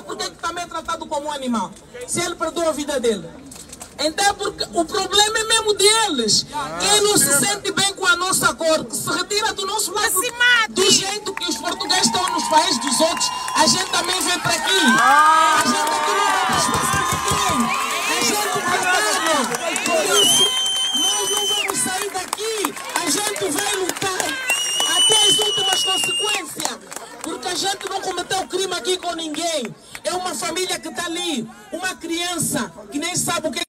por que também é tratado como um animal? Se ele perdoa a vida dele. Então, porque o problema é mesmo deles. Quem não se sente bem com a nossa cor, que se retira do nosso lado, do jeito que os portugueses estão nos países dos outros, a gente também vem para aqui. A gente aqui não vai para espaço de ninguém. A gente trabalha. Por isso, nós não vamos sair daqui. A gente vai lutar até as últimas consequências. Porque a gente não cometeu crime aqui com ninguém. É uma família que está ali, uma criança que nem sabe o que